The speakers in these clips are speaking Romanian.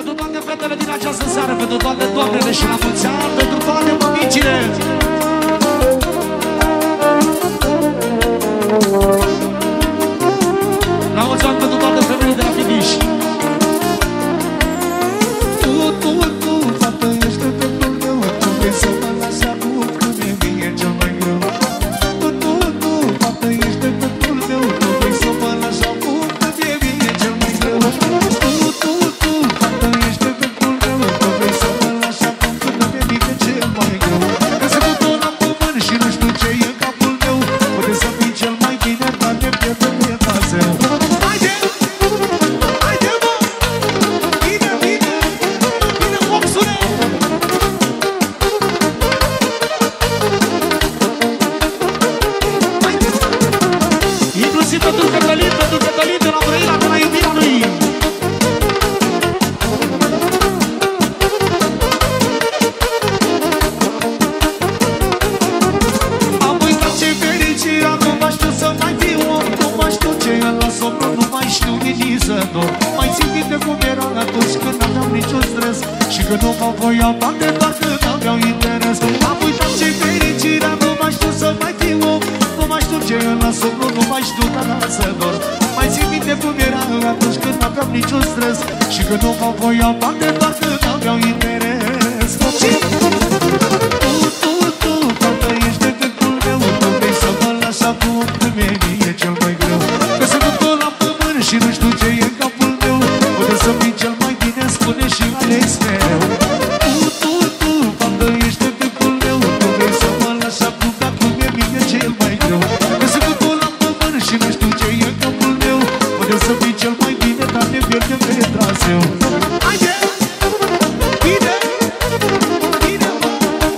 Pentru toate fetele din această seară, pentru toate doamnele și la mulți ani, pentru toate mămicile. La mulți ani pentru toate femeile de la Finiș. Tu, fată, ești dreptul meu. Tu vrei să mă lași acum când e mie cel mai greu. Tu, fată, ești dreptul meu. Tu vrei să mă lași acum când e mie cel mai greu. Tu, fată, ești dreptul meu. Tu vrei să mă lași acum când e mie cel mai greu. Că se duc la pământ și nu știu ce e în capul meu. Poate să fii cel mai bine, dar ne pierdem viața zeu. Pentru Cătălin de la Brăila, de la iubirea lui. Am uitat ce fericirea, nu mai știu să mai fiu om. Nu mai știu ce e la somn, nu mai știu nici să dorm. Mai țin minte cum era atunci când n-aveam niciun stres și când nu mă voiau bate, doar când aveau interes. Am uitat ce fericirea, nu mai știu să mai fiu om. Nu mai știu ce e la somn, nu mai știu să dorm. Mai țin minte cum era atunci când n-aveam niciun stres și când nu mă voiau bate, doar când aveau interes. Tu, fată, ești defectul meu. Tu vrei să mă lași acum când mi-e cel mai greu. Că se duc la pământ și nu știu ce e în capul meu. Poate să fii cel mai bine, spune și ales mereu. Tu, fată, ești defectul meu. Tu vrei să mă lași acum când mi-e cel mai greu. Că se duc la pământ și nu știu ce e în capul meu. Poate să fii cel mai bine, dar ne pierdem pe traseu. Haide! Bine! Bine, mă!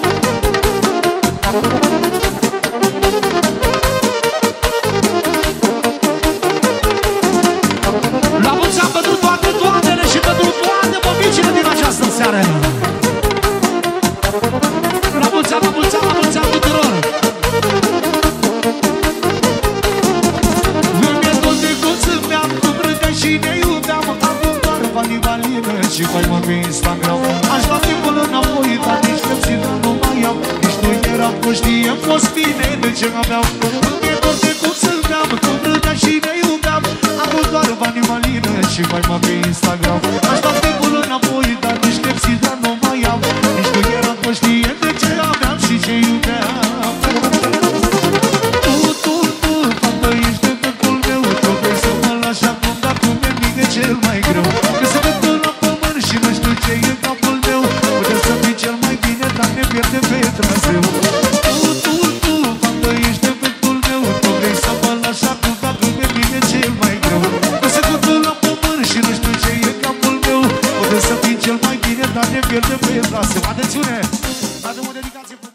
La mulți ani pentru toate doamnele și pentru toate mămicile din această seară. La mulți ani, la mulți ani, la mulți ani tuturor. Mi-e tot de cum zâmbeam, tu râdeai și ne iubeam. Acum doar valivalină și mai mă pe Instagram. Aș lua timpul înapoi, dar nici căpsidă nu mai am. Nici nu eram conștient, fost bine de ce n-aveam. Mi-e tot de cum zâmbeam, tu râdeai și ne iubeam. Acum doar valivalină și mai mă pe Instagram. Aș lua timpul înapoi, dar nici căpsidă nu mai am. Nici nu eram conștient de ce aveam și ce iubeam. Fată, ești defectul meu. Tu vrei să mă lași acum, dar tu mi-e cel mai greu. Că se duc la pământ și nu știu ce e în capul meu. Putem să fii cel mai bine, dar ne pierdem pe traseu. Tu, fată, ești defectul meu. Tu vrei să mă lași acum, dar tu mi-e cel mai greu. Că se duc la pământ și nu știu ce e în capul meu. Putem să fii cel mai bine, dar ne pierdem pe traseu. Atențiune! Dată o dedicație